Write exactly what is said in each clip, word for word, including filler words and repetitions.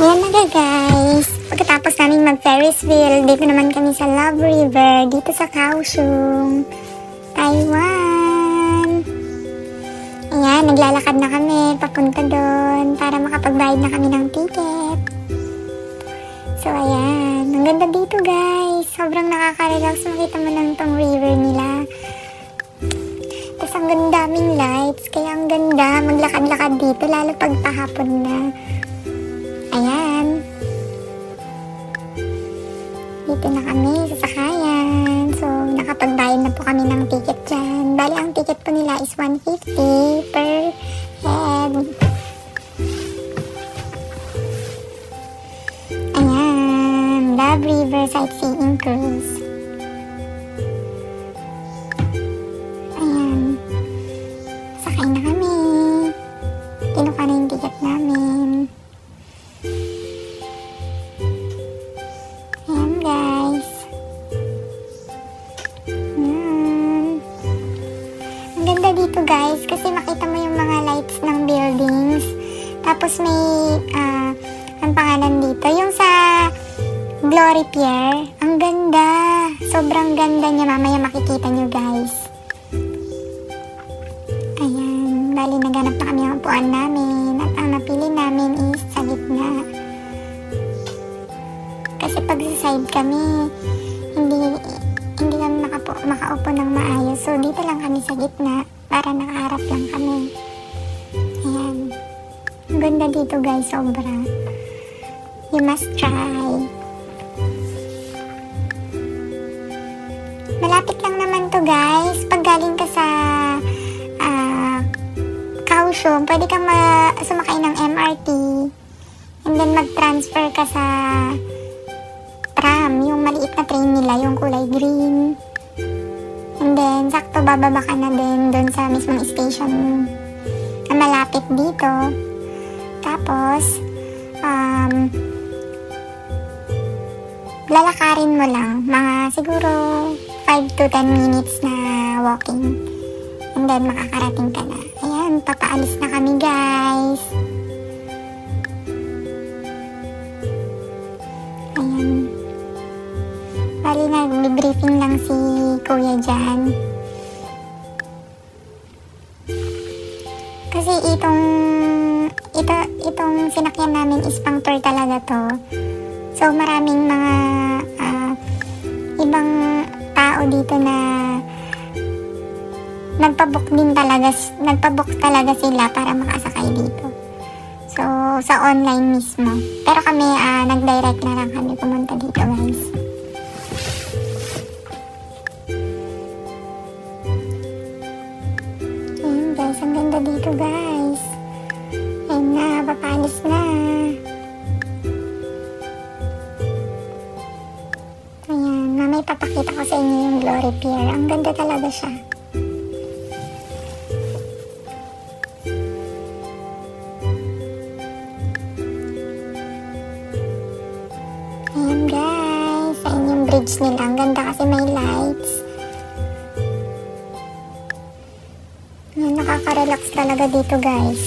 Ayan na guys, pagkatapos namin mag Ferris wheel, dito naman kami sa Love River, dito sa Kaohsiung, Taiwan. Ayan, naglalakad na kami papunta doon para makapagbayad na kami ng ticket. So ayan, ang ganda dito guys, sobrang nakaka-relax, makita mo lang tong river nila. Tapos ang ganda daming lights, kaya ang ganda maglakad-lakad dito, lalo pag pahapon na. Ayan. Dito na kami sa sakayan. So, nakapagbayad na po kami ng ticket dyan. Bali, ang ticket po nila is one fifty per head. Ayan. Love River Sightseeing Cruise. Ayan. Sakay na kami. Kinuha na yung ticket namin. Ayan guys. Ayan. Ang ganda dito guys kasi makita mo yung mga lights ng buildings. Tapos may uh, ang pangalan dito. Yung sa Glory Pier. Ang ganda. Sobrang ganda niya. Mamaya makikita nyo guys. Ayan. Bali naganap na kami ang upuan namin. At ang napili namin is sa gitna. Kasi pag sa side kami, hindi hindi kami makapo, makaupo ng maayos. So, dito lang kami sa gitna para nakaharap lang kami. Ayan. Ang ganda dito guys, sobra. You must try. Malapit lang naman to guys. Pag galing ka sa uh, Kaohsiung, pwede kang sumakay ng M R T and then mag-transfer ka sa tram, yung maliit na train nila, yung kulay green. And then, sakto bababa ka na din doon sa mismong station na malapit dito. Tapos, um, lalakarin mo lang, mga siguro five to ten minutes na walking. And then, makakarating ka na. Ayan, papaalis na kami guys. Ayan. Bali na, briefing lang si Kuya dyan. Kasi itong, ito, itong sinakyan namin is pang tour talaga to. So, maraming mga uh, ibang tao dito na nagpabook din talaga, nagpabook talaga sila para makasakay dito. So, sa online mismo. Pero kami, uh, nag-direct na lang kami pumunta dito guys. Ayan guys, ang ganda dito guys. Ayan na, papalis na. Ayan, mamay papakita ko sa inyo yung Glory Pier. Ang ganda talaga siya. Ayan guys, ayan yung bridge nila. Ang ganda kasi may lights. Ayan, nakaka-relax talaga dito guys.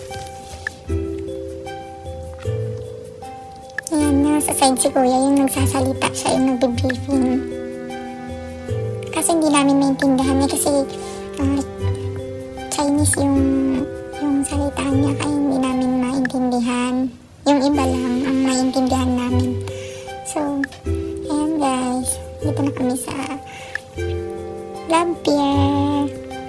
Ayan, nasa side si Kuya, yung nagsasalita siya, yung nagbe-briefing. Kasi hindi namin maintindihan niya kasi uh, Chinese yung, yung salita niya, kaya hindi namin maintindihan. Yung iba lang ang maintindihan namin. So, ayan guys, dito na kami sa Love Pier.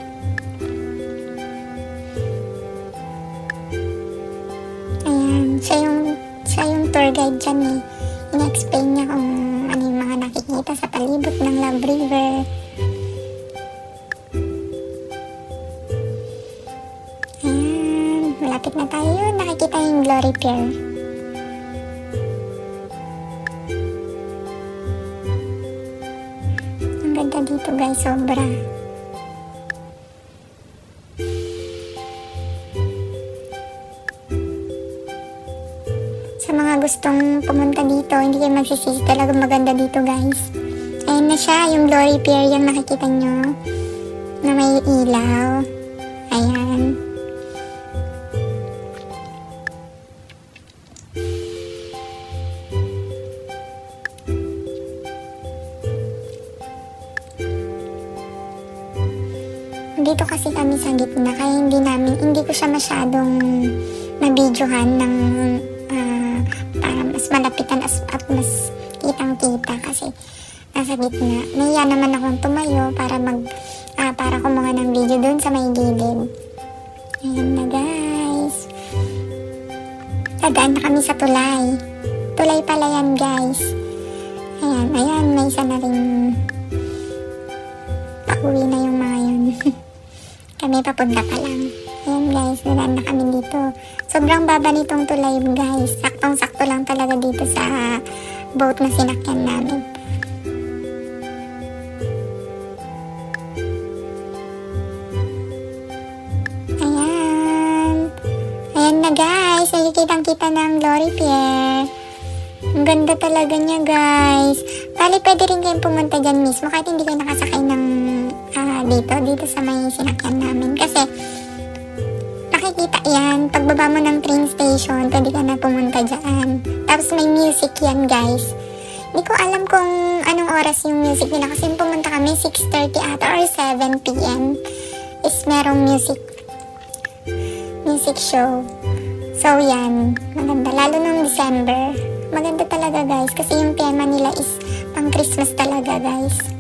Ayan, siya yung, siya yung tour guide dyan eh. In-explain niya kung ano yung mga nakikita sa palibot ng Love River. Ayan, malapit na tayo. Nakikita yung Glory Pier. Ganda dito guys, sobra. Sa mga gustong pumunta dito, hindi kayo magsisisi, talaga maganda dito guys. Ayan na siya, yung Glory Pier, yung nakikita nyo na may ilaw. Ayan. dito kasi kami sa gitna, kaya hindi namin, hindi ko siya masyadong mabidyohan ng uh, para mas malapitan at mas kitang-kita kasi nasa gitna. Nahiya naman akong tumayo para mag, uh, para kumuha ng video dun sa may gilid. Ayan na guys. Dadaan na kami sa tulay. Tulay pala yan guys. Ayan, ayan, may isa na rin. Pauwi na yung mga yun. Kami papunta pa lang. Ayan guys, dadaan na kami dito. Sobrang baba nitong tulay guys. Saktong-sakto lang talaga dito sa boat na sinakyan namin. Ayan. Ayan na guys. Nakikitang-kita ng Glory Pier. Ang ganda talaga niya guys. Bali, pwede rin kayong pumunta dyan mismo kahit hindi kayo nakasakay ng uh, dito, dito sa may sinakyan namin. Kasi nakikita yan. Pagbaba mo ng train station, pwede ka na pumunta dyan. Tapos may music yan guys. Hindi ko alam kung anong oras yung music nila kasi pumunta kami six thirty ata or seven p m is merong music music show. So yan, maganda. Lalo nung December. Maganda talaga guys kasi yung tema nila is pang Christmas talaga guys.